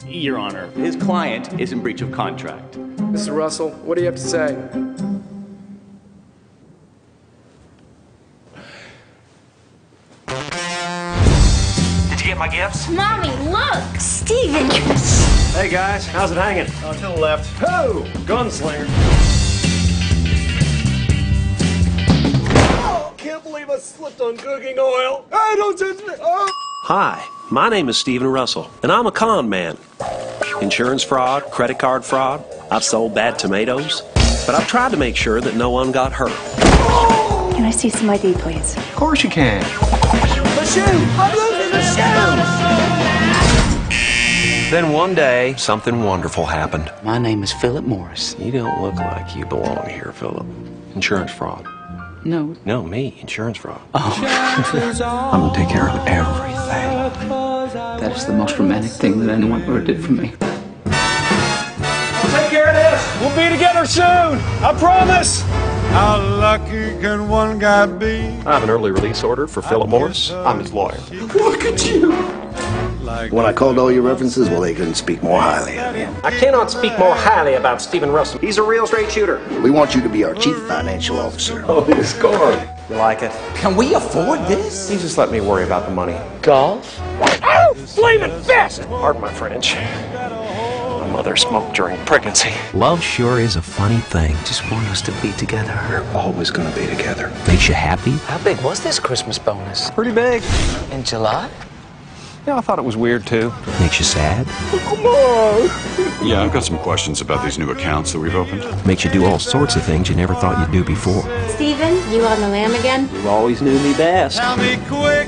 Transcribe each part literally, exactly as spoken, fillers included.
Your Honor. His client is in breach of contract. Mister Russell, what do you have to say? Did you get my gifts? Mommy, look! Steven! Hey guys, how's it hanging? Oh, to the left. Who? Gunslinger. Oh, can't believe I slipped on cooking oil. Hey, don't touch me. Oh. Hi, my name is Steven Russell, and I'm a con man. Insurance fraud, credit card fraud. I've sold bad tomatoes, but I've tried to make sure that no one got hurt. Can I see some I D, please? Of course you can. The shoe! I'm losing the shoe! Then one day, something wonderful happened. My name is Philip Morris. You don't look like you belong here, Philip. Insurance fraud. No. No, me, insurance fraud. I'm gonna take care of everything. That is the most romantic thing that anyone ever did for me. I'll take care of this. We'll be together soon. I promise. How lucky can one guy be? I have an early release order for Philip Morris. I'm his lawyer. Look at you! When I called all your references, well, they couldn't speak more highly of you. I cannot speak more highly about Steven Russell. He's a real straight shooter. We want you to be our chief financial officer. Oh, his card. You like it? Can we afford this? You just let me worry about the money. Golf? Oh, flaming fist! Pardon my French. My mother smoked during pregnancy. Love sure is a funny thing. Just want us to be together. We're always gonna be together. Makes you happy. How big was this Christmas bonus? Pretty big. In July? Yeah, I thought it was weird too. Makes you sad. Yeah, I've got some questions about these new accounts that we've opened. Makes you do all sorts of things you never thought you'd do before. Steven, you on the lam again? You always knew me best. Tell me quick.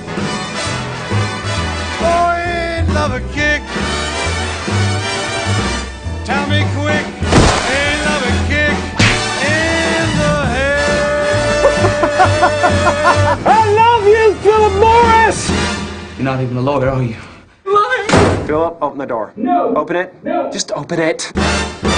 Oh, ain't love a kick. Tell me quick. Ain't love a kick in the head. I love you, Philip Morris! You're not even a lawyer, are you? Philip, open the door. No! Open it. No! Just open it.